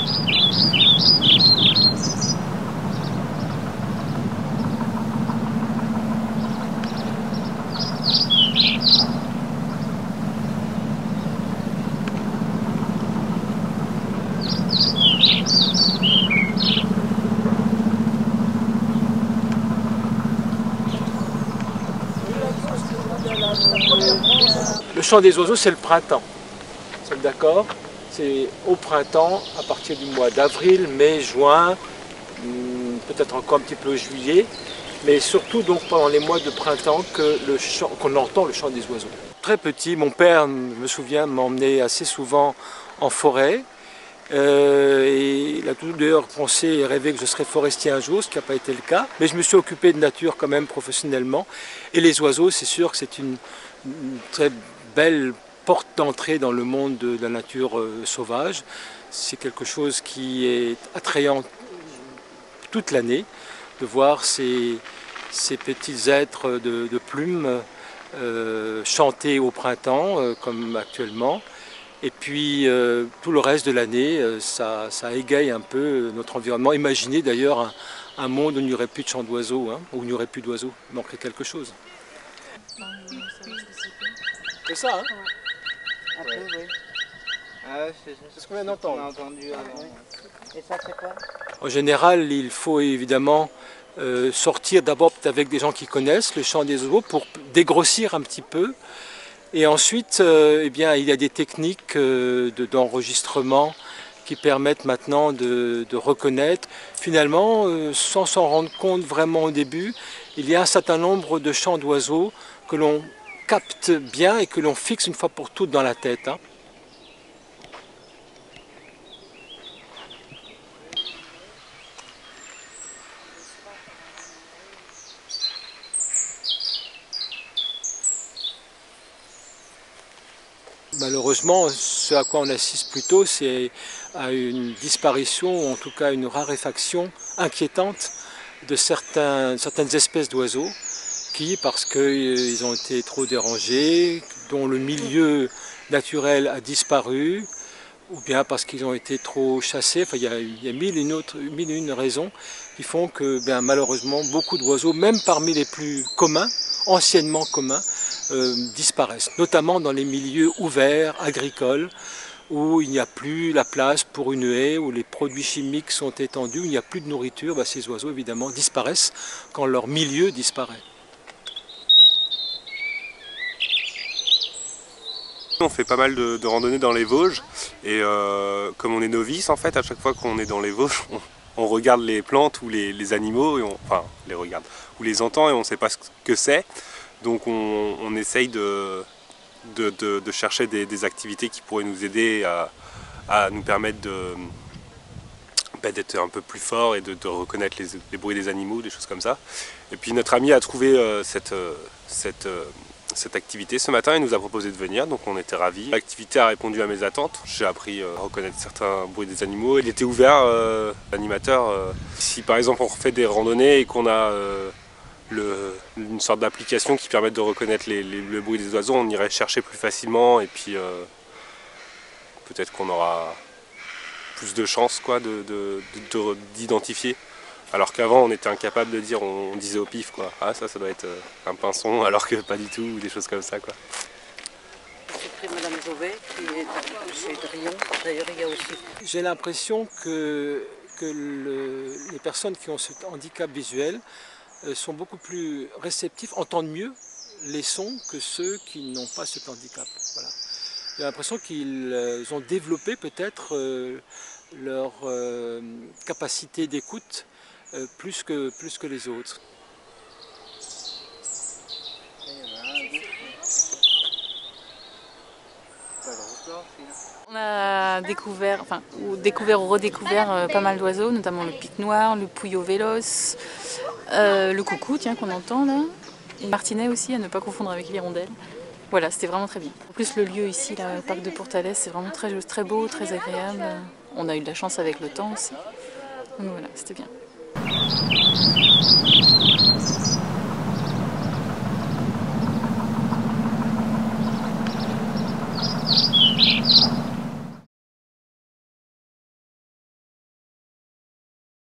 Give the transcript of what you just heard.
Le chant des oiseaux, c'est le printemps. Nous sommes d'accord? C'est au printemps, à partir du mois d'avril, mai, juin, peut-être encore un petit peu juillet, mais surtout donc pendant les mois de printemps qu'on entend le chant des oiseaux. Très petit, mon père, je me souviens, m'emmenait assez souvent en forêt. Et il a toujours d'ailleurs pensé et rêvé que je serais forestier un jour, ce qui n'a pas été le cas. Mais je me suis occupé de nature quand même professionnellement. Et les oiseaux, c'est sûr que c'est une très belle porte d'entrée dans le monde de la nature sauvage. C'est quelque chose qui est attrayant toute l'année, de voir ces petits êtres de plumes chanter au printemps, comme actuellement. Et puis tout le reste de l'année, ça égaye un peu notre environnement. Imaginez d'ailleurs un monde où il n'y aurait plus de chants d'oiseaux, hein, où il n'y aurait plus d'oiseaux. Il manquerait quelque chose. C'est ça, hein? Un peu, oui. Ah, c'est ce qu'on vient d'entendre. On a entendu avant. Et ça, c'est quoi? En général, il faut évidemment sortir d'abord avec des gens qui connaissent le chant des oiseaux pour dégrossir un petit peu. Et ensuite, eh bien, il y a des techniques d'enregistrement qui permettent maintenant de reconnaître. Finalement, sans s'en rendre compte vraiment au début, il y a un certain nombre de chants d'oiseaux que l'on capte bien et que l'on fixe une fois pour toutes dans la tête, hein. Malheureusement, ce à quoi on assiste plutôt, c'est à une disparition, ou en tout cas une raréfaction inquiétante de certaines espèces d'oiseaux qui, parce qu'ils ont été trop dérangés, dont le milieu naturel a disparu, ou bien parce qu'ils ont été trop chassés. Enfin, il y a mille et une raisons qui font que malheureusement beaucoup d'oiseaux, même parmi les plus communs, anciennement communs, disparaissent, notamment dans les milieux ouverts, agricoles, où il n'y a plus la place pour une haie, où les produits chimiques sont étendus, où il n'y a plus de nourriture. Ces oiseaux évidemment disparaissent quand leur milieu disparaît. On fait pas mal de randonnées dans les Vosges et comme on est novice en fait, à chaque fois qu'on est dans les Vosges, on regarde les plantes ou les animaux, et enfin les regarde, ou les entend et on ne sait pas ce que c'est. Donc on essaye de chercher des activités qui pourraient nous aider à nous permettre d'être un peu plus fort et de reconnaître les bruits des animaux, des choses comme ça. Et puis notre ami a trouvé cette activité ce matin, il nous a proposé de venir, donc on était ravis. L'activité a répondu à mes attentes, j'ai appris à reconnaître certains bruits des animaux. Il était ouvert, l'animateur. Si par exemple on refait des randonnées et qu'on a une sorte d'application qui permet de reconnaître le bruit des oiseaux, on irait chercher plus facilement et puis peut-être qu'on aura plus de chances d'identifier. Alors qu'avant on était incapable de dire, on disait au pif quoi. Ah ça doit être un pinson, alors que pas du tout, ou des choses comme ça quoi. J'ai pris Madame Jovet qui est chez Drillon, d'ailleurs il y a aussi. J'ai l'impression que les personnes qui ont ce handicap visuel sont beaucoup plus réceptifs, entendent mieux les sons que ceux qui n'ont pas cet handicap. Voilà. J'ai l'impression qu'ils ont développé peut-être leur capacité d'écoute plus que les autres. On a découvert ou redécouvert pas mal d'oiseaux, notamment le pic noir, le pouillot véloce, le coucou qu'on entend là, et le martinet aussi, à ne pas confondre avec l'hirondelle. Voilà, c'était vraiment très bien. En plus le lieu ici, là, le parc de Pourtalès, c'est vraiment très beau, très agréable. On a eu de la chance avec le temps aussi. Donc voilà, c'était bien.